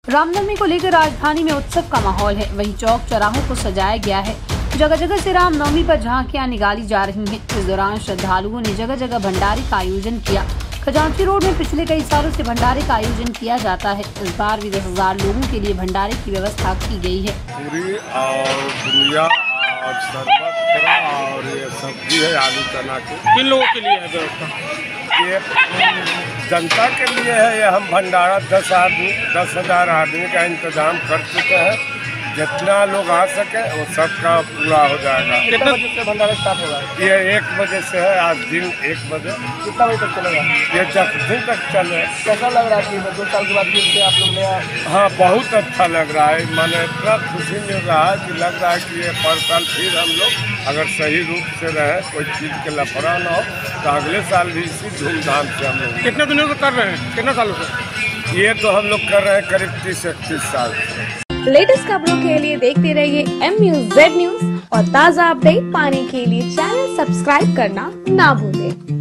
रामनवमी को लेकर राजधानी में उत्सव का माहौल है। वहीं चौक चौराहों को सजाया गया है। जगह जगह से रामनवमी पर झांकियां निकाली जा रही हैं। इस दौरान श्रद्धालुओं ने जगह जगह भंडारे का आयोजन किया। खजांची रोड में पिछले कई सालों से भंडारे का आयोजन किया जाता है। इस बार भी 10,000 लोगों के लिए भंडारे की व्यवस्था की गई है। पूरी और बुनिया और शरबत और ये सब्जी है आलू चना के। किन लोगों के लिए है व्यवस्था? ये जनता के लिए है। ये हम भंडारा 10,000 आदमी का इंतजाम कर चुके हैं। जितना लोग आ सके वो सबका पूरा हो जाएगा। कितने बजे से भंडारा स्टार्ट होगा? ये 1 बजे से है। आज दिन 1 बजे। कितना बजे तक चलेगा? ये 10 दिन तक चले। कैसा लग रहा है कि 2 साल के बाद फिर से आप लोग नया? हाँ, बहुत अच्छा लग रहा है। माने इतना खुशी मिल रहा है कि लग रहा है कि ये पर साल फिर हम लोग अगर सही रूप से रहे, कोई चीज़ के लफड़ा न हो, तो अगले साल भी इसी धूमधाम से हम लोग। कितने दिनों से कर रहे हैं? कितने सालों से? ये तो हम लोग कर रहे हैं करीब 30-31 साल से। लेटेस्ट खबरों के लिए देखते रहिए MUZ न्यूज और ताज़ा अपडेट पाने के लिए चैनल सब्सक्राइब करना ना भूलें।